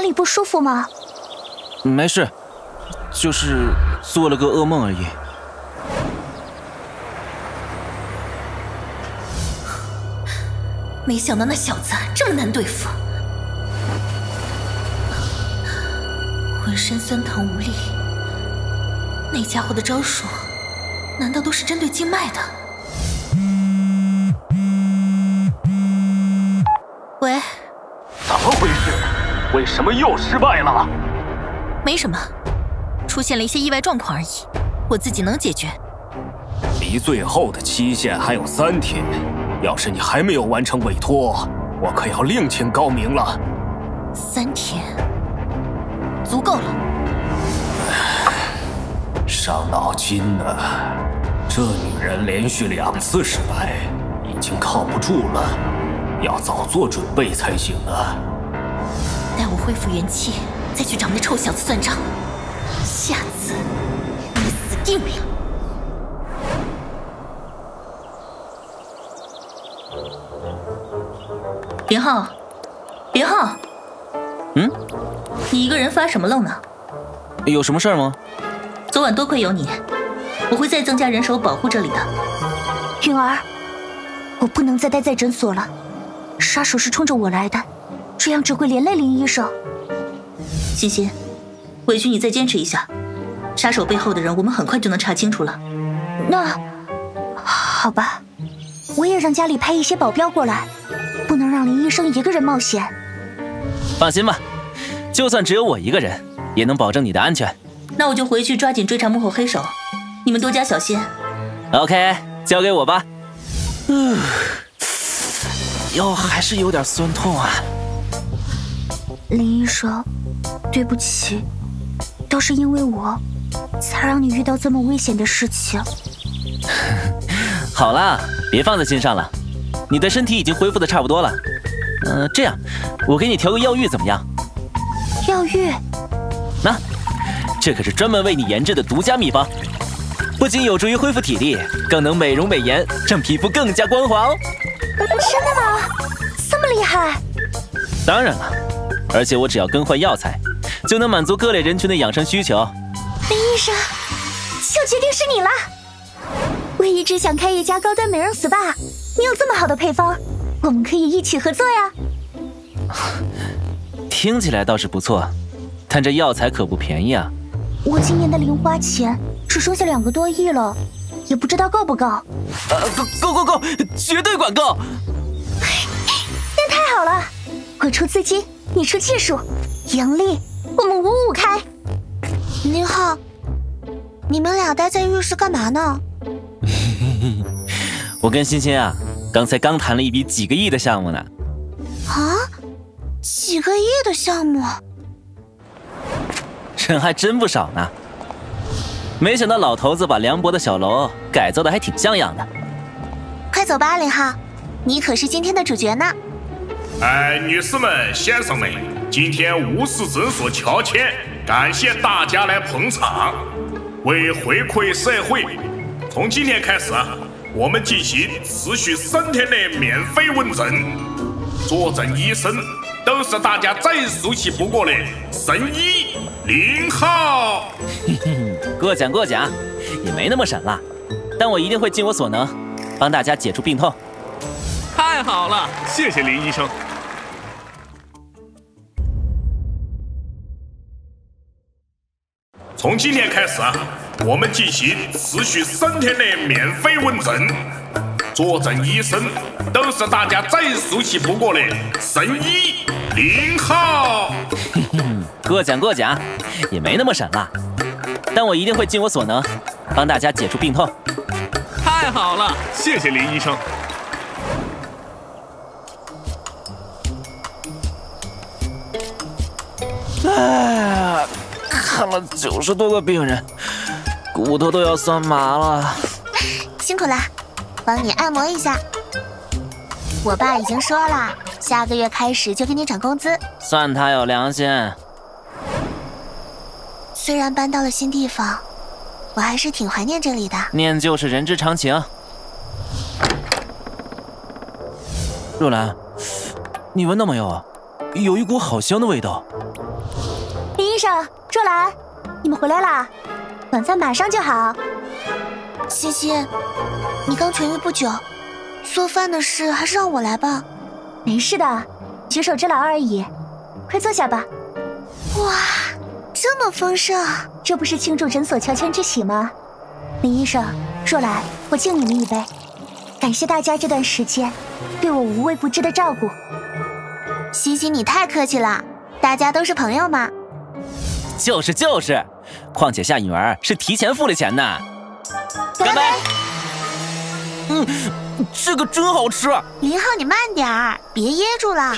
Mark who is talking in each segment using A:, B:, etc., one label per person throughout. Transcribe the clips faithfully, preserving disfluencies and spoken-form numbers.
A: 里不舒服吗？
B: 没事，就是做了个噩梦而已。
C: 没想到那小子这么难对付，浑身酸疼无力。那家伙的招数，难道都是针对经脉的？喂，
D: 怎么回事？为什么又失败了？
C: 没什么，出现了一些意外状况而已，我自己能解决。
D: 离最后的期限还有三天，要是你还没有完成委托，我可要另请高明了。
C: 三天，足够了。
D: 伤脑筋呢，这女人连续两次失败，已经靠不住了，要早做准备才行啊。
C: 待我恢复元气，再去找那臭小子算账。下次你死定了！林浩，林浩，
B: 嗯，
C: 你一个人发什么愣呢？
B: 有什么事儿吗？
C: 昨晚多亏有你，我会再增加人手保护这里的。
A: 允儿，我不能再待在诊所了，杀手是冲着我来的，这样只会连累林医生。
C: 欣欣，委屈你再坚持一下，杀手背后的人我们很快就能查清楚了。
A: 那好吧，我也让家里派一些保镖过来，不能让林医生一个人冒险。
B: 放心吧，就算只有我一个人，也能保证你的安全。
C: 那我就回去抓紧追查幕后黑手，你们多加小心。
B: OK， 交给我吧。嗯，腰还是有点酸痛啊。
A: 林医生，对不起，都是因为我，才让你遇到这么危险的事情。
B: 好啦，别放在心上了，你的身体已经恢复的差不多了。嗯、呃，这样，我给你调个药浴怎么样？
A: 药浴？
B: 那。这可是专门为你研制的独家秘方，不仅有助于恢复体力，更能美容美颜，让皮肤更加光滑哦。
A: 真的吗？这么厉害？
B: 当然了，而且我只要更换药材，就能满足各类人群的养生需求。
A: 林医生，就决定是你了。我一直想开一家高端美容 S P A， 你有这么好的配方，我们可以一起合作呀。
B: 听起来倒是不错，但这药材可不便宜啊。
A: 我今年的零花钱只剩下两个多亿了，也不知道够不够。
B: 呃，够够够够，绝对管够！
A: 那太好了，我出资金，你出技术，盈利我们五五开。
E: 您好，你们俩待在浴室干嘛呢？
B: 我跟欣欣啊，刚才刚谈了一笔几个亿的项目呢。
E: 啊，几个亿的项目？
B: 人还真不少呢，没想到老头子把凉薄的小楼改造的还挺像样的。
E: 快走吧，林浩，你可是今天的主角呢。
F: 哎，女士们、先生们，今天无事诊所乔迁，感谢大家来捧场。为回馈社会，从今天开始，我们进行持续三天的免费问诊，坐诊医生都是大家再熟悉不过的神医林浩。
B: 过奖过奖，也没那么神了，但我一定会尽我所能，帮大家解除病痛。
G: 太好了，谢谢林医生。
F: 从今天开始，我们进行持续三天的免费问诊，坐诊医生都是大家再熟悉不过的神医林浩。
B: 过奖过奖，也没那么神了，但我一定会尽我所能，帮大家解除病痛。
G: 太好了，谢谢林医生。
B: 哎，看了九十多个病人，骨头都要酸麻了。
E: 辛苦了，帮你按摩一下。我爸已经说了，下个月开始就给你涨工资。
B: 算他有良心。
E: 虽然搬到了新地方，我还是挺怀念这里的。
B: 念旧是人之常情。若兰，你闻到没有？有一股好香的味道。
A: 若兰，你们回来啦，晚饭马上就好。
E: 西西，你刚痊愈不久，做饭的事还是让我来吧。
A: 没事的，举手之劳而已。快坐下吧。
E: 哇，这么丰盛！
A: 这不是庆祝诊所乔迁之喜吗？林医生，若兰，我敬你们一杯，感谢大家这段时间对我无微不至的照顾。
E: 西西，你太客气了，大家都是朋友嘛。
B: 就是就是，况且夏女儿是提前付了钱呢。干杯！嗯，这个真好吃。
E: 林浩，你慢点儿，别噎住了。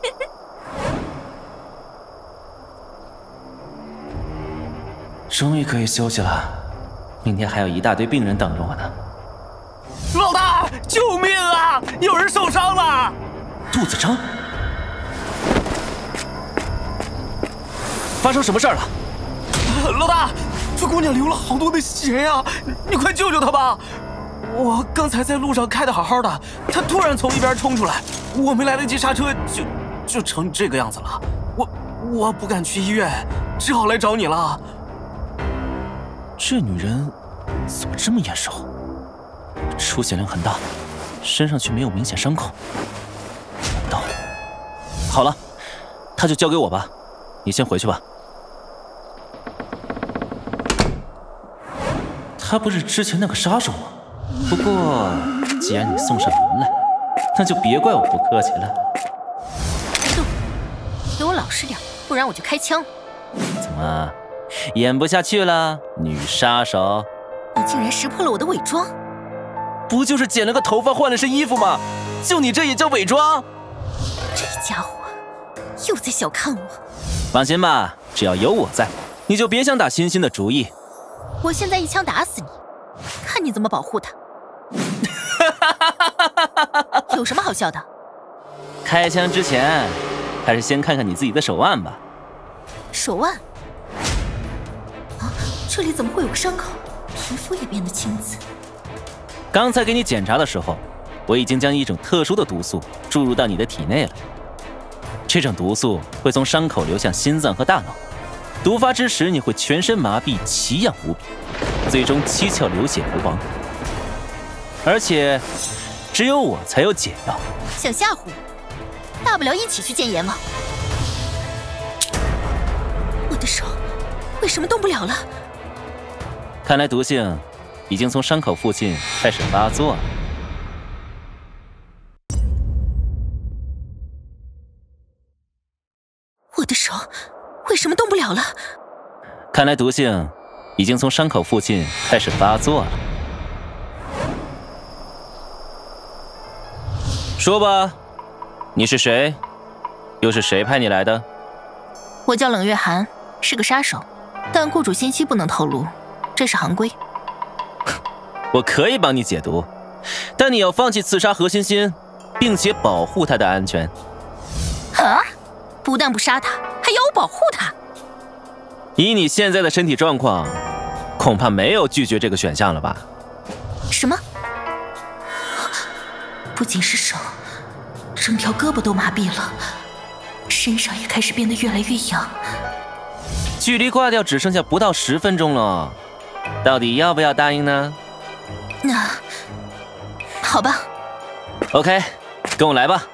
B: 终于可以休息了，明天还有一大堆病人等着我呢。
H: 老大，救命啊！有人受伤了，
B: 肚子疼。发生什么事儿了？
H: 老大，这姑娘流了好多的血呀，你快救救她吧！我刚才在路上开得好好的，她突然从一边冲出来，我没来得及刹车，就就成这个样子了。我我不敢去医院，只好来找你了。
B: 这女人怎么这么眼熟？出血量很大，身上却没有明显伤口。难道……好了，她就交给我吧，你先回去吧。他不是之前那个杀手吗？不过既然你送上门来，那就别怪我不客气了。
C: 动，给我老实点，不然我就开枪。
B: 怎么，演不下去了，女杀手？
C: 你竟然识破了我的伪装！
B: 不就是剪了个头发，换了身衣服吗？就你这也叫伪装？
C: 这家伙又在小看我。
B: 放心吧，只要有我在，你就别想打欣欣的主意。
C: 我现在一枪打死你，看你怎么保护他。有什么好笑的？
B: 开枪之前，还是先看看你自己的手腕吧。
C: 手腕？啊，这里怎么会有个伤口？皮肤也变得青紫。
B: 刚才给你检查的时候，我已经将一种特殊的毒素注入到你的体内了。这种毒素会从伤口流向心脏和大脑。毒发之时，你会全身麻痹，奇痒无比，最终七窍流血而亡。而且，只有我才有解药。
C: 想吓唬我？大不了一起去见阎王。我的手为什么动不了了？
B: 看来毒性已经从伤口附近开始发作了。
C: 我的手为什么动不了了？
B: 看来毒性已经从伤口附近开始发作了。说吧，你是谁？又是谁派你来的？
C: 我叫冷月寒，是个杀手，但雇主信息不能透露，这是行规。
B: 我可以帮你解毒，但你要放弃刺杀何欣欣，并且保护她的安全。
C: 啊！不但不杀他，还要我保护他。
B: 以你现在的身体状况，恐怕没有拒绝这个选项了吧？
C: 什么？不仅是手，整条胳膊都麻痹了，身上也开始变得越来越痒。
B: 距离挂掉只剩下不到十分钟了，到底要不要答应呢？
C: 那好吧。
B: OK， 跟我来吧。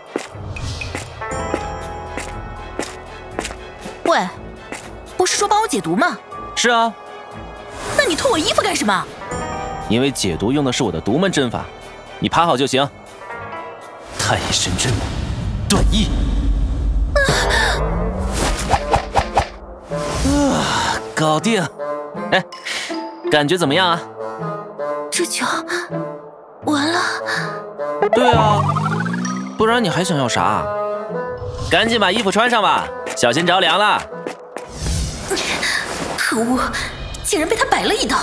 C: 喂，不是说帮我解毒吗？
B: 是啊。
C: 那你脱我衣服干什么？
B: 因为解毒用的是我的独门针法，你趴好就行。太乙神针，断翼。啊，搞定。哎，感觉怎么样啊？
C: 这就完了。
B: 对啊，不然你还想要啥？赶紧把衣服穿上吧，小心着凉了。
C: 可恶，竟然被他摆了一刀。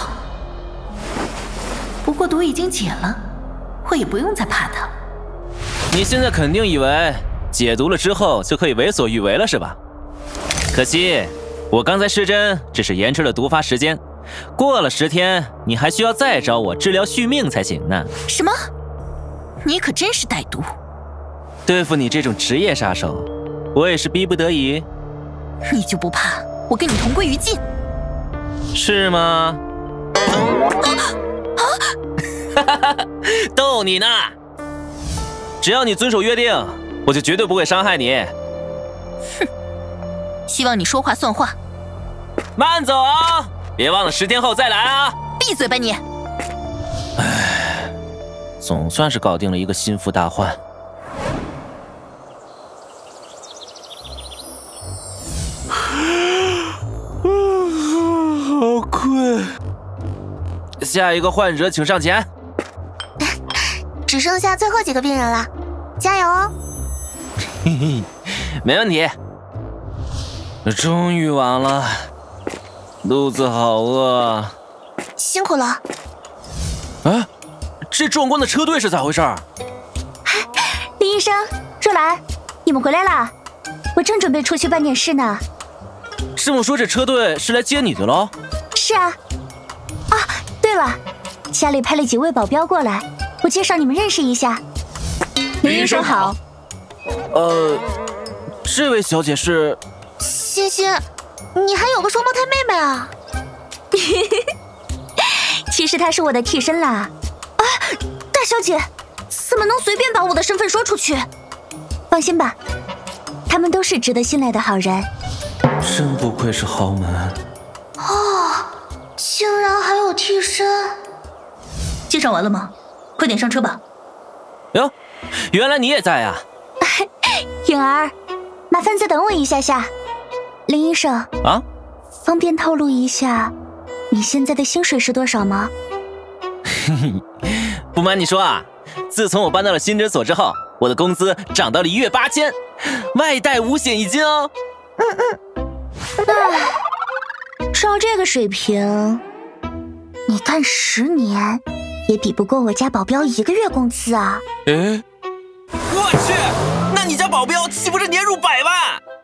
C: 不过毒已经解了，我也不用再怕他。
B: 你现在肯定以为解毒了之后就可以为所欲为了是吧？可惜，我刚才施针只是延迟了毒发时间，过了十天，你还需要再找我治疗续命才行呢。
C: 什么？你可真是歹毒！
B: 对付你这种职业杀手，我也是逼不得已。
C: 你就不怕我跟你同归于尽？
B: 是吗？哈哈哈，逗你呢。只要你遵守约定，我就绝对不会伤害你。
C: 哼，希望你说话算话。
B: 慢走啊，别忘了十天后再来啊。
C: 闭嘴吧你！
B: 唉，总算是搞定了一个心腹大患。好困。下一个患者请上前。
E: 只剩下最后几个病人了，加油哦！
B: 嘿嘿，没问题。终于完了，肚子好饿。
E: 辛苦了。
B: 啊，这壮观的车队是咋回事？
A: 林医生，若兰，你们回来啦！我正准备出去办点事呢。
B: 师母说这车队是来接你的喽？
A: 是啊。啊，对了，家里派了几位保镖过来，我介绍你们认识一下。
C: 林医生好。
B: 呃，这位小姐是？
E: 欣欣，你还有个双胞胎妹妹啊？
A: 其实她是我的替身啦。啊，大小姐，怎么能随便把我的身份说出去？放心吧，他们都是值得信赖的好人。
B: 真不愧是豪门。
E: 哦，竟然还有替身。
C: 介绍完了吗？快点上车吧。
B: 哟，原来你也在啊。
A: 允儿，麻烦再等我一下下。林医生
B: 啊，
A: 方便透露一下你现在的薪水是多少吗？
B: 不瞒你说啊，自从我搬到了新诊所之后，我的工资涨到了一月八千，外带五险一金哦。
A: 嗯嗯。唉，照这个水平，你干十年也比不过我家保镖一个月工资啊！
B: 诶，我去，那你家保镖岂不是年入百万？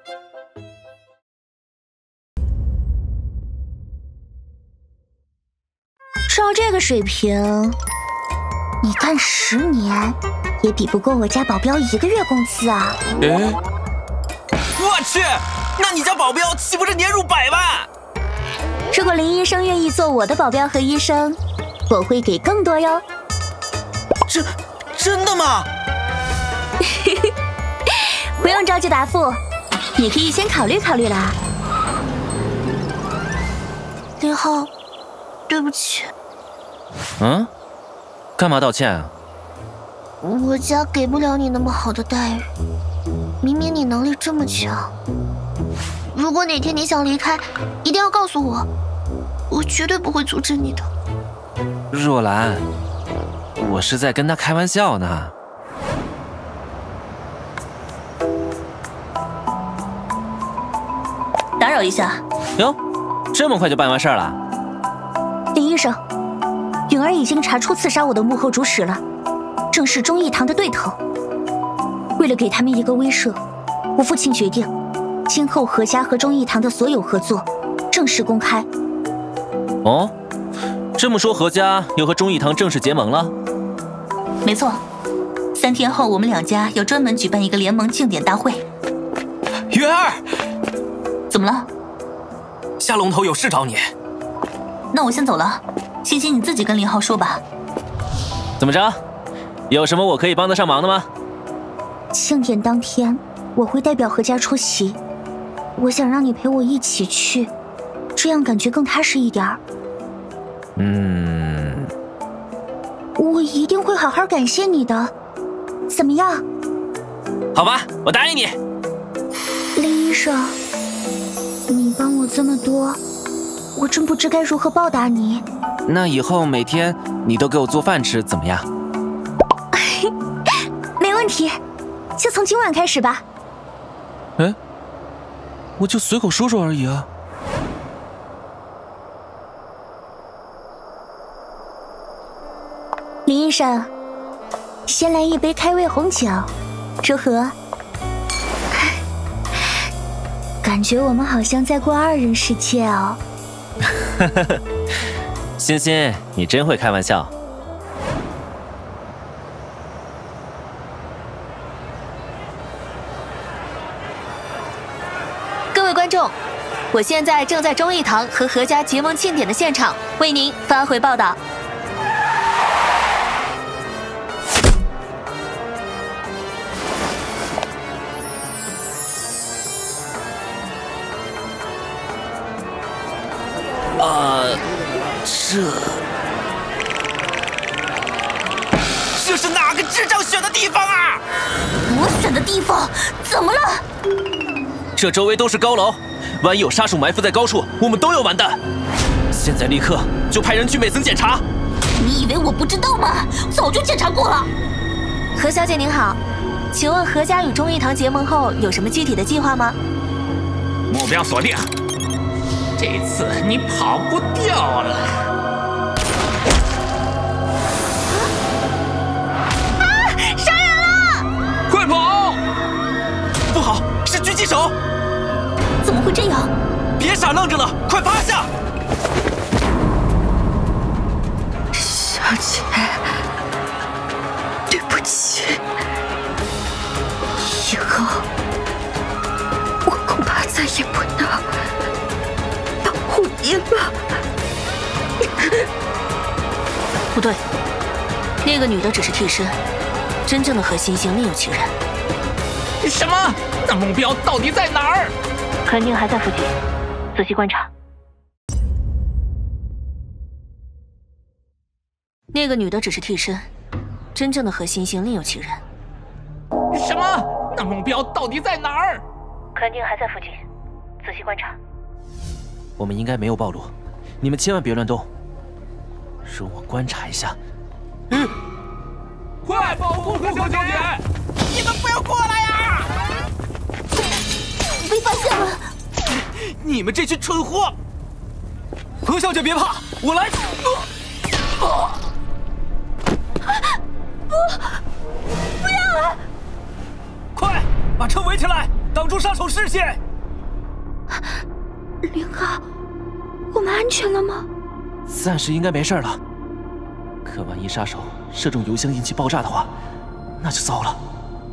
A: 照这个水平，你干十年也比不过我家保镖一个月工资啊！
B: 诶，我去，那你家保镖岂不是年入百万？
A: 如果林医生愿意做我的保镖和医生，我会给更多哟。
B: 这真的吗？
A: 不用着急答复，你可以先考虑考虑啦。
E: 林浩，对不起。
B: 嗯？干嘛道歉啊？
E: 我家给不了你那么好的待遇，明明你能力这么强。如果哪天你想离开，一定要告诉我，我绝对不会阻止你的。
B: 若兰，我是在跟他开玩笑呢。
C: 打扰一下。
B: 哟，这么快就办完事儿了？
A: 林医生，允儿已经查出刺杀我的幕后主使了，正是忠义堂的对头。为了给他们一个威慑，我父亲决定，今后何家和忠义堂的所有合作正式公开。
B: 哦，这么说何家又和忠义堂正式结盟了？
C: 没错，三天后我们两家要专门举办一个联盟庆典大会。
H: 云儿，
C: 怎么了？
H: 下龙头有事找你。
C: 那我先走了，欣欣你自己跟林浩说吧。
B: 怎么着？有什么我可以帮得上忙的吗？
A: 庆典当天我会代表何家出席，我想让你陪我一起去，这样感觉更踏实一点。
B: 嗯，
A: 我一定会好好感谢你的，怎么样？
B: 好吧，我答应你。
A: 林医生，你帮我这么多，我真不知该如何报答你。
B: 那以后每天你都给我做饭吃，怎么样？
A: 没问题，就从今晚开始吧。
B: 哎，我就随口说说而已啊。
A: 林医生，先来一杯开胃红酒，如何？感觉我们好像在过二人世界哦。
B: 欣欣，你真会开玩笑。
C: 各位观众， 我现在正在忠义堂和何家结盟庆典的现场，为您发回报道。
B: 呃，这
H: 这是哪个智障选的地方啊？
A: 我选的地方怎么了？
B: 这周围都是高楼，万一有杀手埋伏在高处，我们都要完蛋。现在立刻就派人去每层检查。
A: 你以为我不知道吗？早就检查过了。
C: 何小姐您好，请问何家与忠义堂结盟后有什么具体的计划吗？
G: 目标锁定，这次你跑不掉了。
A: 啊！杀人了！
G: 快跑！
H: 不好，是狙击手！
A: 怎么会这样？
H: 别傻愣着了，快趴下！
A: 小姐，对不起，以后我恐怕再也不能保护您了。不对，那个女的只是替身，真正的何星星另有其人。
G: 什么？那目标到底在哪儿？
A: 肯定还在附近，仔细观察。那个女的只是替身，真正的何星星另有其人。
G: 什么？那目标到底在哪儿？
A: 肯定还在附近，仔细观察。
B: 我们应该没有暴露，你们千万别乱动。容我观察一下。嗯，
G: 快保护何小姐！你们不要过来呀！
A: 被发现了！
H: 你们这群蠢货！何小姐别怕，我来。不，不要啊！快把车围起来，挡住杀手视线。
A: 林浩，我们安全了吗？
B: 暂时应该没事了。可万一杀手射中油箱引起爆炸的话，那就糟了。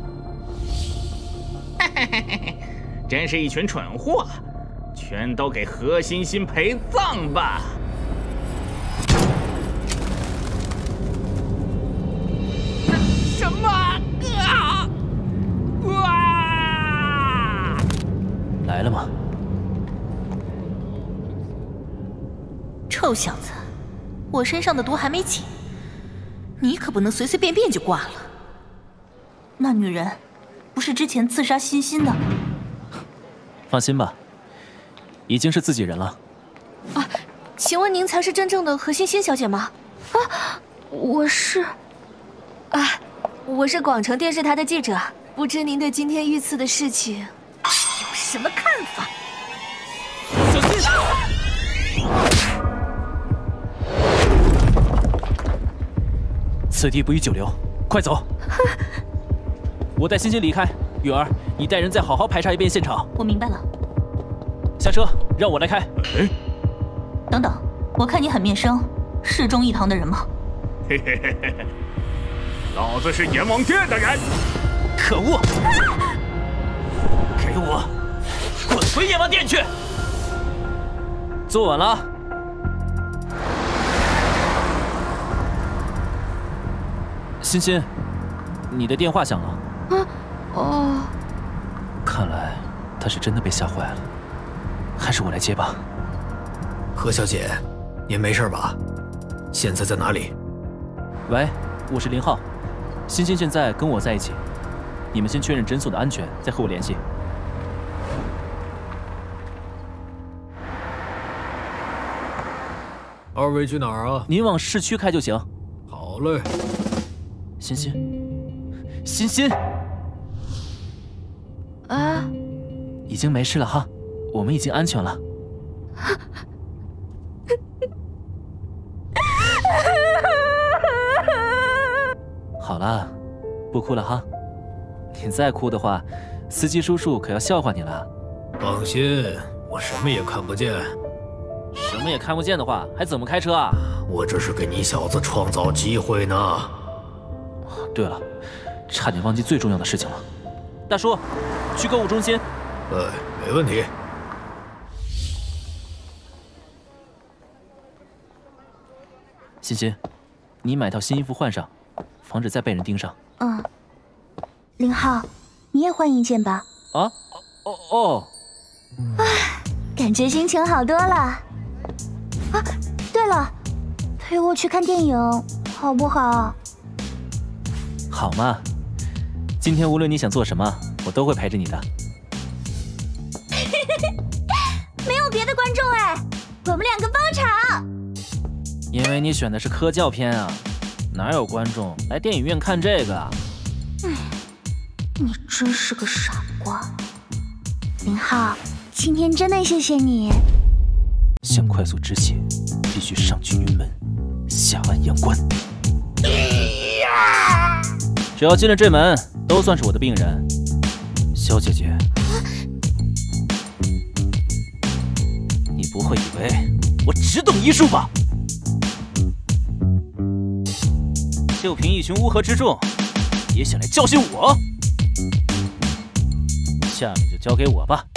G: 真是一群蠢货，全都给何欣欣陪葬吧！什么啊？哇！
B: 来了吗？
C: 臭小子，我身上的毒还没解，你可不能随随便便就挂了。
A: 那女人不是之前刺杀欣欣的？
B: 放心吧，已经是自己人了。
C: 啊，请问您才是真正的何欣欣小姐吗？
A: 啊，我是。
C: 啊，我是广城电视台的记者，不知您对今天遇刺的事情有什么看法？
B: 小心！此地不宜久留，快走！我带欣欣离开，允儿，你带人再好好排查一遍现场。
A: 我明白了。
B: 下车，让我来开。
G: 哎，
A: 等等，我看你很面生，是忠义堂的人吗？
G: 嘿嘿嘿嘿嘿，老子是阎王殿的人。
B: 可恶！给我滚回阎王殿去！坐稳了。欣欣，你的电话响了。
A: 啊，哦。
B: 看来他是真的被吓坏了，还是我来接吧。
D: 何小姐，您没事吧？现在在哪里？
B: 喂，我是林浩，欣欣现在跟我在一起，你们先确认诊所的安全，再和我联系。
D: 二位去哪儿啊？
B: 您往市区开就行。
D: 好嘞。
B: 欣欣，欣欣，
A: 啊，
B: 已经没事了哈，我们已经安全了。好了，不哭了哈。你再哭的话，司机叔叔可要笑话你了。
D: 放心，我什么也看不见。
B: 什么也看不见的话，还怎么开车啊？
D: 我这是给你小子创造机会呢。
B: 对了，差点忘记最重要的事情了。大叔，去购物中心。
D: 哎，没问题。
B: 欣欣，你买套新衣服换上，防止再被人盯上。
A: 嗯。林浩，你也换一件吧。
B: 啊？哦哦。
A: 唉，感觉心情好多了。啊，对了，陪我去看电影好不好？
B: 好嘛，今天无论你想做什么，我都会陪着你的。
A: 没有别的观众哎，我们两个包场。
B: 因为你选的是科教片啊，哪有观众来电影院看这个啊？
A: 嗯，你真是个傻瓜。林浩，今天真的谢谢你。
B: 想快速止血，必须上去云门，下完阳关。只要进了这门，都算是我的病人。萧姐姐，你不会以为我只懂医术吧？就凭一群乌合之众，也想来教训我？下面就交给我吧。